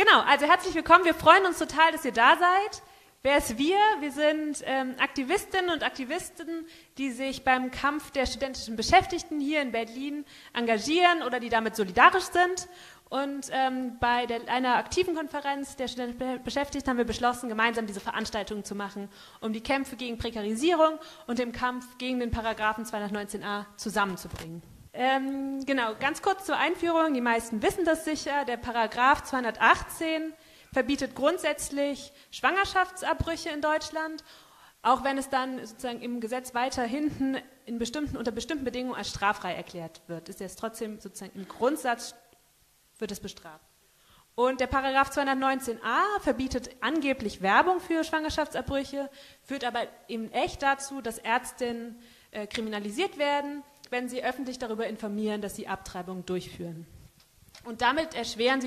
Genau, also herzlich willkommen. Wir freuen uns total, dass ihr da seid. Wer ist wir? Wir sind Aktivistinnen und Aktivisten, die sich beim Kampf der studentischen Beschäftigten hier in Berlin engagieren oder die damit solidarisch sind. Und bei einer aktiven Konferenz der studentischen Beschäftigten haben wir beschlossen, gemeinsam diese Veranstaltung zu machen, um die Kämpfe gegen Prekarisierung und den Kampf gegen den Paragraphen 219a zusammenzubringen. Genau, ganz kurz zur Einführung. Die meisten wissen das sicher. Der Paragraph 218 verbietet grundsätzlich Schwangerschaftsabbrüche in Deutschland, auch wenn es dann sozusagen im Gesetz weiter hinten unter bestimmten Bedingungen als straffrei erklärt wird. Ist jetzt trotzdem sozusagen im Grundsatz wird es bestraft. Und der Paragraph 219a verbietet angeblich Werbung für Schwangerschaftsabbrüche, führt aber in echt dazu, dass Ärztinnen kriminalisiert werden, wenn sie öffentlich darüber informieren, dass sie Abtreibungen durchführen. Und damit erschwert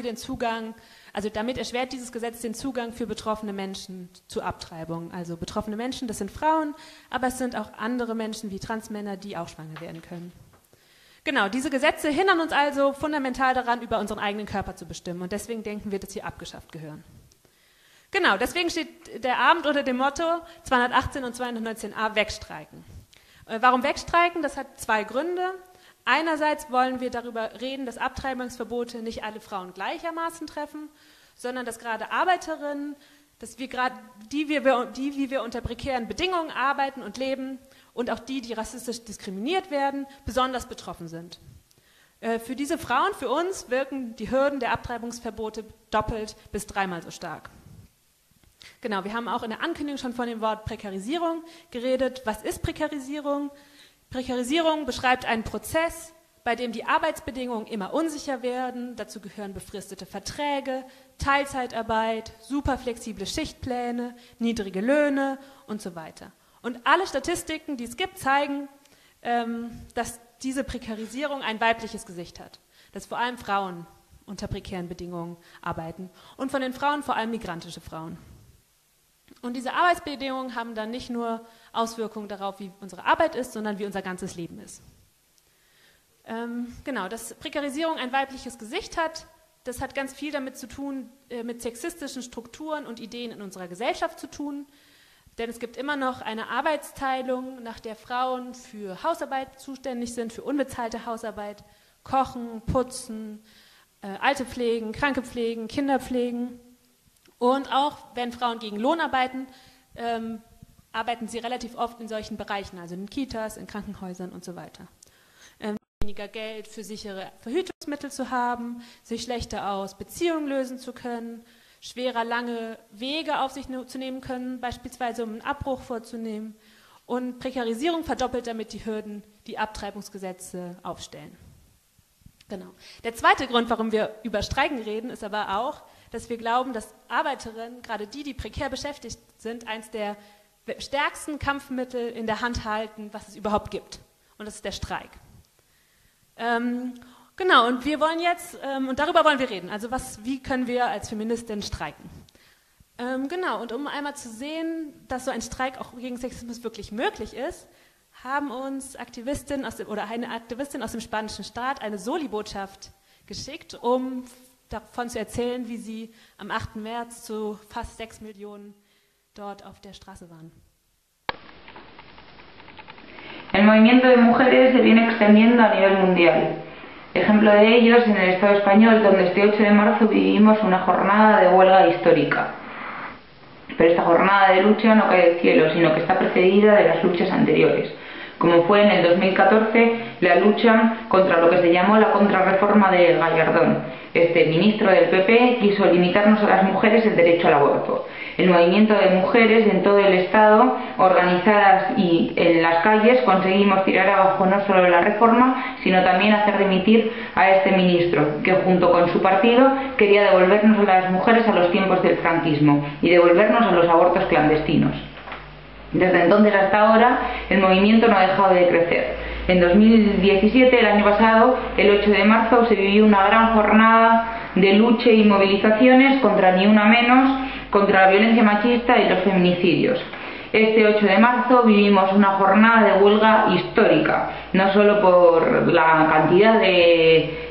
dieses Gesetz den Zugang für betroffene Menschen zu Abtreibungen. Also betroffene Menschen, das sind Frauen, aber es sind auch andere Menschen wie Transmänner, die auch schwanger werden können. Genau, diese Gesetze hindern uns also fundamental daran, über unseren eigenen Körper zu bestimmen. Und deswegen denken wir, dass sie abgeschafft gehören. Genau, deswegen steht der Abend unter dem Motto 218 und 219a wegstreiken. Warum wegstreiken? Das hat zwei Gründe. Einerseits wollen wir darüber reden, dass Abtreibungsverbote nicht alle Frauen gleichermaßen treffen, sondern dass gerade Arbeiterinnen, wie wir unter prekären Bedingungen arbeiten und leben und auch die rassistisch diskriminiert werden, besonders betroffen sind. Für diese Frauen, für uns, wirken die Hürden der Abtreibungsverbote doppelt bis dreimal so stark. Genau, wir haben auch in der Ankündigung schon von dem Wort Prekarisierung geredet. Was ist Prekarisierung? Prekarisierung beschreibt einen Prozess, bei dem die Arbeitsbedingungen immer unsicher werden. Dazu gehören befristete Verträge, Teilzeitarbeit, superflexible Schichtpläne, niedrige Löhne und so weiter. Und alle Statistiken, die es gibt, zeigen, dass diese Prekarisierung ein weibliches Gesicht hat. Dass vor allem Frauen unter prekären Bedingungen arbeiten und von den Frauen vor allem migrantische Frauen. Und diese Arbeitsbedingungen haben dann nicht nur Auswirkungen darauf, wie unsere Arbeit ist, sondern wie unser ganzes Leben ist. Genau, dass Prekarisierung ein weibliches Gesicht hat, das hat ganz viel damit zu tun, mit sexistischen Strukturen und Ideen in unserer Gesellschaft zu tun. Denn es gibt immer noch eine Arbeitsteilung, nach der Frauen für Hausarbeit zuständig sind, für unbezahlte Hausarbeit, Kochen, Putzen, Alte pflegen, Kranke pflegen, Kinder pflegen. Und auch wenn Frauen gegen Lohn arbeiten, arbeiten sie relativ oft in solchen Bereichen, also in Kitas, in Krankenhäusern und so weiter. Weniger Geld für sichere Verhütungsmittel zu haben, sich schlechter aus Beziehungen lösen zu können, schwerer lange Wege auf sich zu nehmen können, beispielsweise um einen Abbruch vorzunehmen. Und Prekarisierung verdoppelt damit die Hürden, die Abtreibungsgesetze aufstellen. Genau. Der zweite Grund, warum wir über Streiken reden, ist aber auch, dass wir glauben, dass Arbeiterinnen, gerade die prekär beschäftigt sind, eines der stärksten Kampfmittel in der Hand halten, was es überhaupt gibt. Und das ist der Streik. Genau, und wir wollen jetzt, und darüber wollen wir reden, also wie können wir als Feministin streiken? Genau, und um einmal zu sehen, dass so ein Streik auch gegen Sexismus wirklich möglich ist, haben uns eine Aktivistin aus dem spanischen Staat eine Soli-Botschaft geschickt, um davon zu erzählen, wie sie am 8. März zu fast 6 Millionen dort auf der Straße waren. El movimiento de mujeres se viene extendiendo a nivel mundial. Ejemplo de ello es en el Estado español, donde este 8 de marzo vivimos una jornada de huelga histórica. Pero esta jornada de lucha no cae del cielo, sino que está precedida de las luchas anteriores, como fue en el 2014 la lucha contra lo que se llamó la contrarreforma de Gallardón. Este ministro del PP quiso limitarnos a las mujeres el derecho al aborto. El movimiento de mujeres en todo el Estado, organizadas y en las calles, conseguimos tirar abajo no solo la reforma, sino también hacer dimitir a este ministro, que junto con su partido quería devolvernos a las mujeres a los tiempos del franquismo y devolvernos a los abortos clandestinos. Desde entonces hasta ahora, el movimiento no ha dejado de crecer. En 2017, el año pasado, el 8 de marzo, se vivió una gran jornada de lucha y movilizaciones contra Ni Una Menos, contra la violencia machista y los feminicidios. Este 8 de marzo vivimos una jornada de huelga histórica, no solo por la cantidad de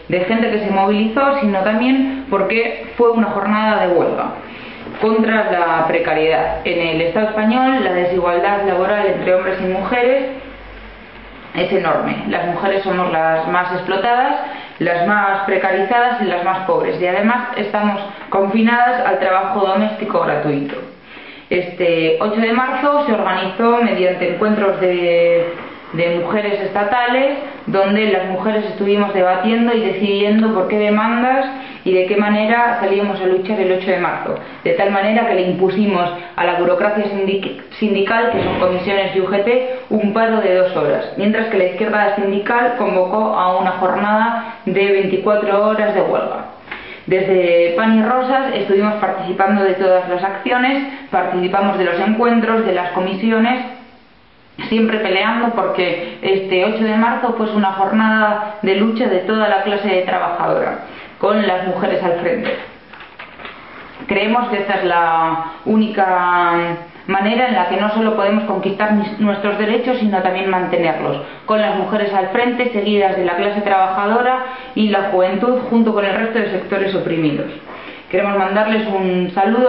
de gente que se movilizó, sino también porque fue una jornada de huelga contra la precariedad. En el Estado español la desigualdad laboral entre hombres y mujeres es enorme. Las mujeres somos las más explotadas, las más precarizadas y las más pobres, y además estamos confinadas al trabajo doméstico gratuito. Este 8 de marzo se organizó mediante encuentros de mujeres estatales, donde las mujeres estuvimos debatiendo y decidiendo por qué demandas y de qué manera salíamos a luchar el 8 de marzo, de tal manera que le impusimos a la burocracia sindical, que son comisiones y UGT, un paro de 2 horas, mientras que la izquierda sindical convocó a una jornada de 24 horas de huelga. Desde Pan y Rosas estuvimos participando de todas las acciones, participamos de los encuentros, de las comisiones, siempre peleando porque este 8 de marzo fue una jornada de lucha de toda la clase trabajadora, con las mujeres al frente. Creemos que esta es la única manera en la que no solo podemos conquistar nuestros derechos, sino también mantenerlos, con las mujeres al frente, seguidas de la clase trabajadora y la juventud, junto con el resto de sectores oprimidos. Queremos mandarles un saludo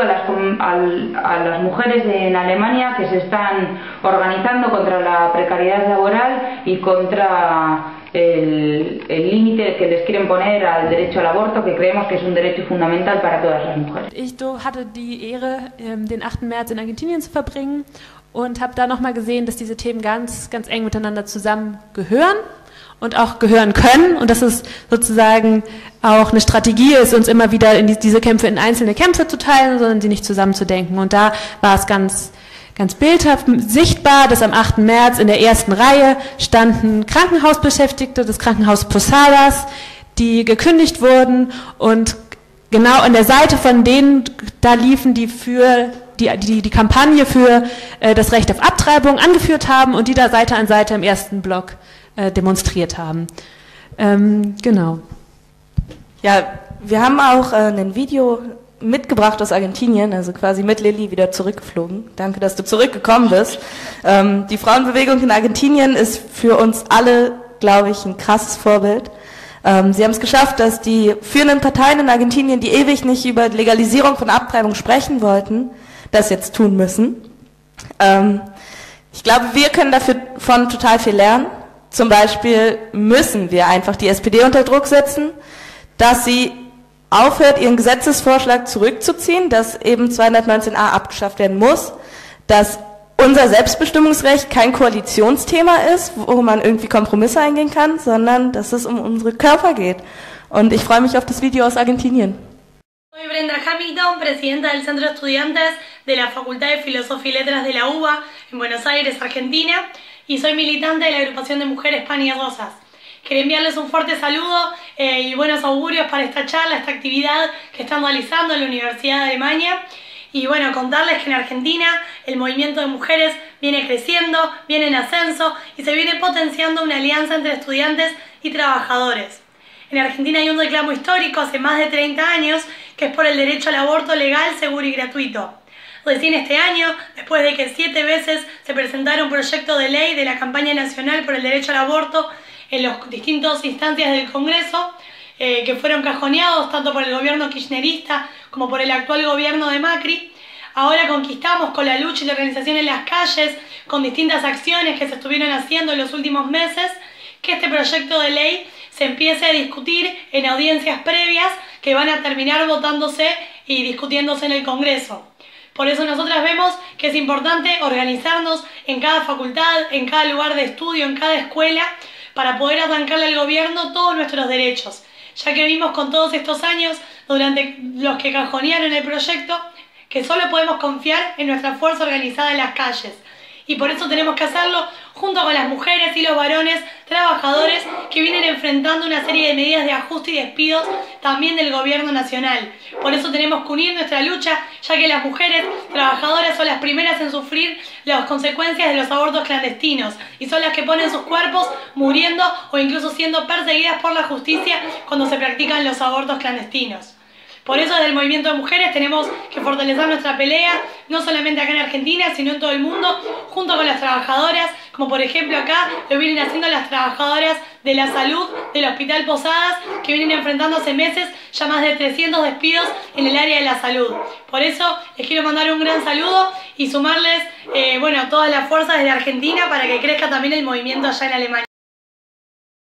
a las mujeres en Alemania que se están organizando contra la precariedad laboral y contra el límite que les quieren poner al derecho al aborto, que creemos que es un derecho fundamental para todas las mujeres. Ich hatte die Ehre, den 8. März in Argentinien zu verbringen und habe da nochmal gesehen, dass diese Themen ganz, ganz eng miteinander zusammengehören und auch gehören können, und dass es sozusagen auch eine Strategie ist, uns immer wieder in diese Kämpfe in einzelne Kämpfe zu teilen, sondern sie nicht zusammenzudenken. Und da war es ganz bildhaft sichtbar, dass am 8. März in der ersten Reihe standen Krankenhausbeschäftigte des Krankenhaus Posadas, die gekündigt wurden, und genau an der Seite von denen, da liefen die für die Kampagne für das Recht auf Abtreibung angeführt haben und die da Seite an Seite im ersten Block demonstriert haben. Genau. Ja, wir haben auch ein Video mitgebracht aus Argentinien, also quasi mit Lilly wieder zurückgeflogen. Danke, dass du zurückgekommen bist. Die Frauenbewegung in Argentinien ist für uns alle, glaube ich, ein krasses Vorbild. Sie haben es geschafft, dass die führenden Parteien in Argentinien, die ewig nicht über Legalisierung von Abtreibung sprechen wollten, das jetzt tun müssen. Ich glaube, wir können davon total viel lernen. Zum Beispiel müssen wir einfach die SPD unter Druck setzen, dass sie aufhört, ihren Gesetzesvorschlag zurückzuziehen, dass eben 219a abgeschafft werden muss, dass unser Selbstbestimmungsrecht kein Koalitionsthema ist, wo man irgendwie Kompromisse eingehen kann, sondern dass es um unsere Körper geht. Und ich freue mich auf das Video aus Argentinien. Soy Brenda Hamilton, presidenta del Centro de Estudiantes de la Facultad de Filosofía y Letras de la UBA en Buenos Aires, Argentina, y soy militante de la agrupación de mujeres Pan y Rosas. Quería enviarles un fuerte saludo y buenos augurios para esta charla, esta actividad que están realizando en la Universidad de Alemania. Y bueno, contarles que en Argentina el movimiento de mujeres viene creciendo, viene en ascenso y se viene potenciando una alianza entre estudiantes y trabajadores. En Argentina hay un reclamo histórico hace más de 30 años que es por el derecho al aborto legal, seguro y gratuito. Recién este año, después de que 7 veces se presentara un proyecto de ley de la campaña nacional por el derecho al aborto en las distintas instancias del Congreso, que fueron cajoneados tanto por el gobierno kirchnerista como por el actual gobierno de Macri, ahora conquistamos con la lucha y la organización en las calles, con distintas acciones que se estuvieron haciendo en los últimos meses, que este proyecto de ley se empiece a discutir en audiencias previas que van a terminar votándose y discutiéndose en el Congreso. Por eso nosotras vemos que es importante organizarnos en cada facultad, en cada lugar de estudio, en cada escuela, para poder arrancarle al gobierno todos nuestros derechos, ya que vimos con todos estos años, durante los que cajonearon el proyecto, que solo podemos confiar en nuestra fuerza organizada en las calles. Y por eso tenemos que hacerlo junto con las mujeres y los varones trabajadores que vienen enfrentando una serie de medidas de ajuste y despidos también del gobierno nacional. Por eso tenemos que unir nuestra lucha, ya que las mujeres trabajadoras son las primeras en sufrir las consecuencias de los abortos clandestinos y son las que ponen sus cuerpos muriendo o incluso siendo perseguidas por la justicia cuando se practican los abortos clandestinos. Por eso desde el movimiento de mujeres tenemos que fortalecer nuestra pelea, no solamente acá en Argentina, sino en todo el mundo, junto con las trabajadoras, como por ejemplo acá lo vienen haciendo las trabajadoras de la salud del Hospital Posadas, que vienen enfrentando hace meses ya más de 300 despidos en el área de la salud. Por eso les quiero mandar un gran saludo y sumarles todas las fuerzas desde Argentina para que crezca también el movimiento allá en Alemania.